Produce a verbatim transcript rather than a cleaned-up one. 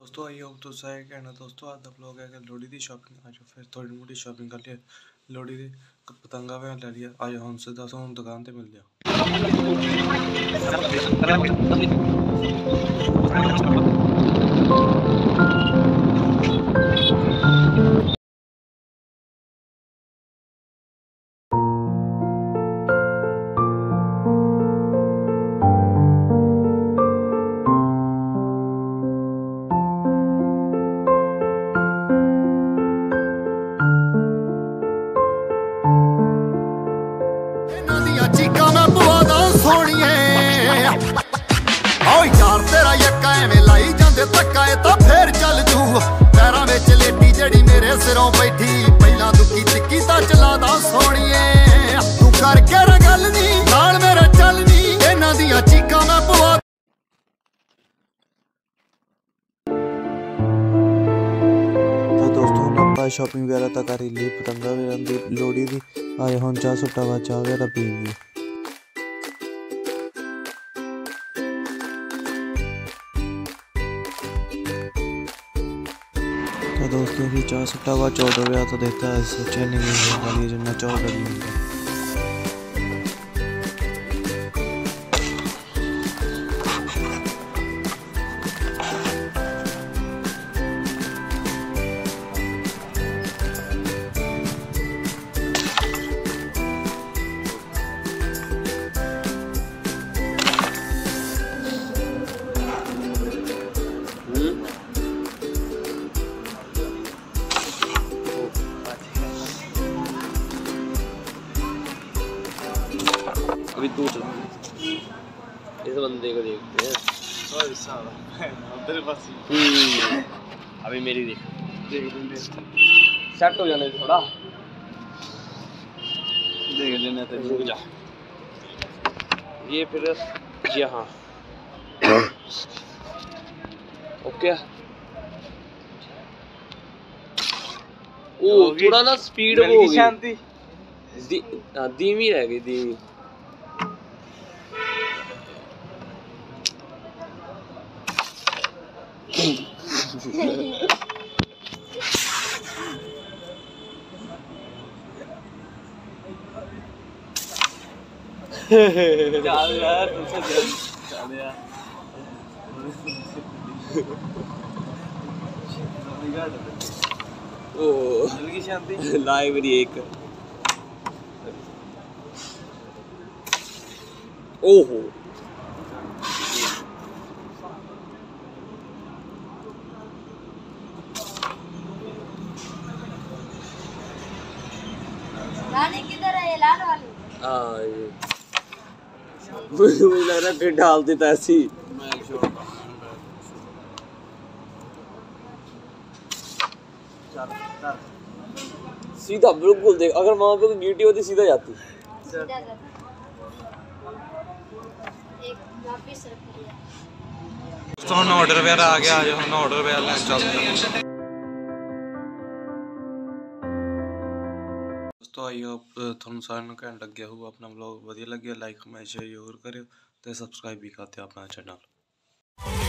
दोस्तों आइए अब तो सारे कहना दोस्तों आज आप लोग है लोड़ी की शॉपिंग आज फिर थोड़ी मोटी शॉपिंग कर लिया लोड़ी की पतंगा वह ले लिया आज हमसे दस हम दुकान पे मिल जाओ। चीका मैं पवादा सोनिए आओ यार तेरा यक्का एवें लाई जांदे धक्का ए तां फिर चल जू पैरां विच लेटी जड़ी मेरे सिरों बैठी पहलां दुखी तिक्की तां चलादा सोनिए तू करके रा गल नी नाल मेरा चल नी इन्हां दियां चीका मैं पवा। तो दोस्तों हम शॉपिंग वगैरह तक कर ली पतंगा वगैरह लोड़ी दी आए हम चाह सुट्टा वा चाह वगैरह पी गई। तो दोस्तों भी चाह सुट्टा वा चौदह गया तो देता है सोचे नहीं जिन्ना चौदह नहीं अभी तू चल इस बंदे को देखते हैं उधर बस अभी मेरी देख देख सेट हो जाने थोड़ा देख लेना तो रुक जा ये फिर यहाँ ओके ओ थोड़ा ना स्पीड हो गई शांति दी, धीमी रह गई धीमी चल यार तुमसे चल यार ओ की शांति लाइव मेरी एक ओहो रानी किधर है ये लाल वाली? हाँ ये मुझे लग रहा फिर डाल देता ऐसी सीधा बिल्कुल देख अगर वहां पे ड्यूटी होती सीधा जाती सीधा जाती एक वापस रख दिया। दोस्तों हम ऑर्डर वगैरह आ गया आज हम ऑर्डर वगैरह लेने चलते हैं। दोस्तों आइए ਤੁਹਾਨੂੰ ਸਾਰਿਆਂ ਨੂੰ ਘੈਂਟ ਲੱਗਿਆ ਹੋਊ ਆਪਣਾ ਵਲੌਗ ਵਧੀਆ ਲੱਗਿਆ ਲਾਈਕ ਕਮੈਂਟ ਸ਼ੇਅਰ ਜ਼ਰੂਰ ਕਰਿਓ ਤੇ ਸਬਸਕ੍ਰਾਈਬ ਵੀ ਕਰ ਦਿਓ ਆਪਣਾ ਚੈਨਲ।